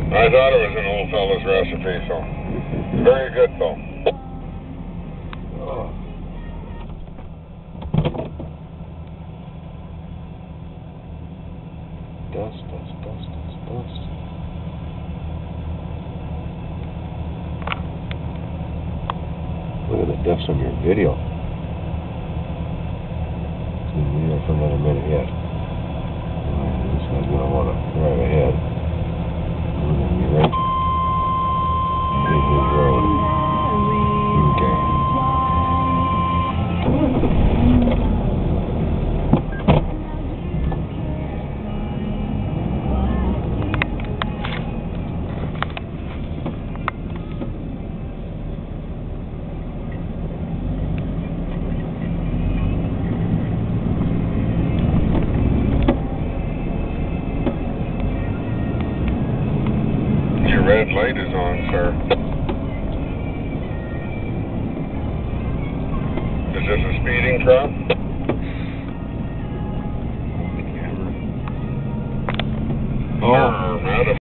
I thought it was an old fella's recipe, so very good though. Oh. Dust. Look at the dust on your video. It's going to be there for another minute yet. This guy's going to want to drive ahead. We're going to be right in his road. Okay. Your red light is on, sir. Is this a speeding truck?